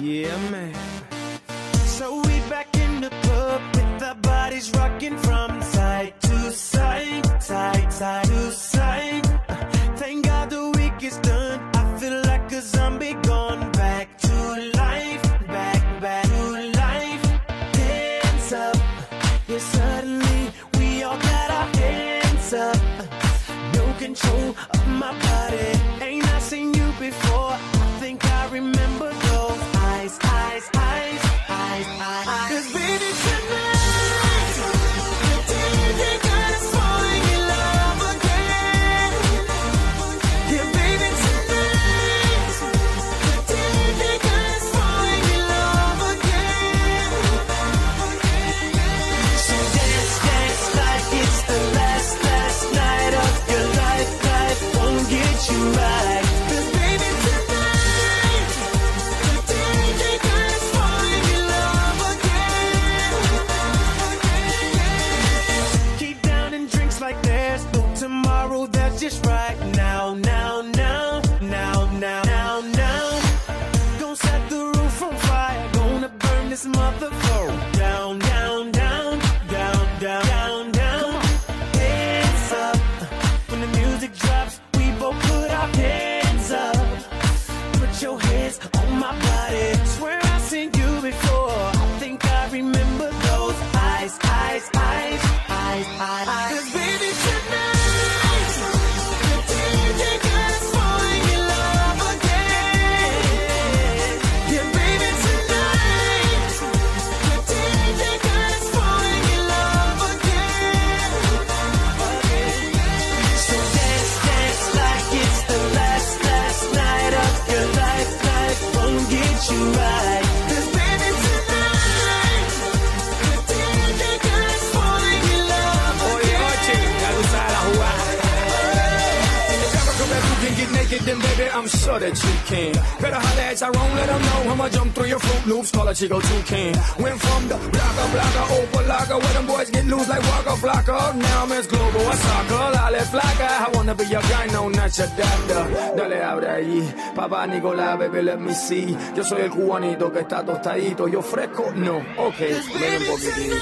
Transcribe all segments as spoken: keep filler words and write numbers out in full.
Yeah, man. So we back in the club with our bodies rocking from side to side, side, side to side. Uh, thank God the week is done. I feel like a zombie gone back to life, back, back to life. Hands up, yeah, suddenly we all got our hands up. Uh, no control of my body. Ain't I seen you before? I think I remember those eyes, eyes, eyes, eyes, eyes. 'Cause baby tonight, the D J got us falling in love again. Yeah, baby tonight, the D J got us falling in love again. So dance, dance like it's the last, last night of your life. Life won't get you right. Tomorrow, that's just right now, now, now, now, now, now, now. Gonna set the roof on fire, gonna burn this motherfucker down, down, down, down, down, down, down. Hands up, when the music drops, we both put our hands up. Put your hands on my body. Swear I've seen you before. I think I remember those eyes, eyes, eyes, eyes, eyes, eyes. 'Cause baby tonight. You right, 'cause baby tonight, the D J got us falling in love again. Oye, oye, ya tú sabes la jugada. If you can get naked, then baby, I'm sure that you can. Better holler at Tyrone, let them know I'ma jump through your Fruit Loops, call a Chico Toucan. Went from the blocker, blocker, over locker, where them boys get loose like Waka Flocka. Now I'm as global as soccer, Lale Flocka. I wanna be your guy, no, not your doctor. Dale, abre ahí, papá Nicolás, baby, let me see. Yo soy el cubanito que está tostadito, yo fresco, no, ok, ven un poquitito.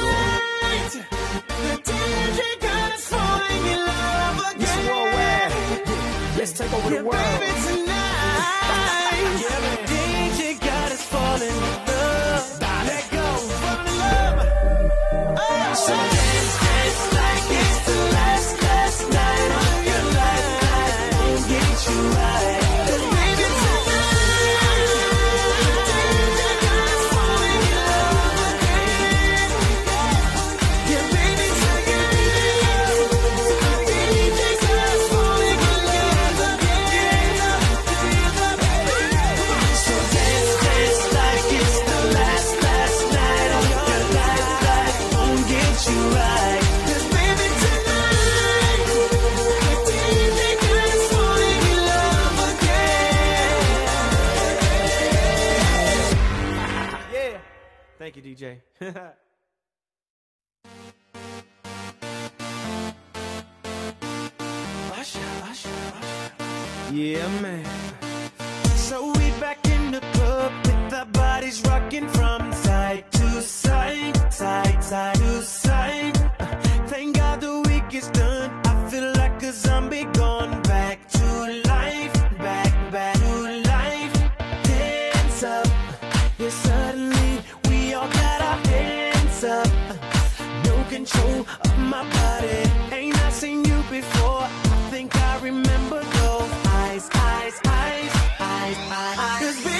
Let's take over the world. Yeah, baby, tonight, yeah, D J got us falling in love. Let go, fall in love. Oh. So dance, dance like it's the last, last night of your life. Life won't get you right. 'Cause baby tonight, D J got us falling in love again. Yeah, baby tonight, D J got us falling in love. You right, 'cause baby tonight, the D J got us falling in love again. Yeah, thank you, D J. Usher, usher, usher. Yeah, man. So we back in the club with our bodies rocking from side to side, side, side to side. Uh, thank God the week is done. I feel like a zombie gone back to life, back, back to life. Hands up, yeah, suddenly we all got our hands up. Uh, no control of my body. Ain't I seen you before? I think I remember those eyes, eyes, eyes, eyes, eyes, eyes. 'Cause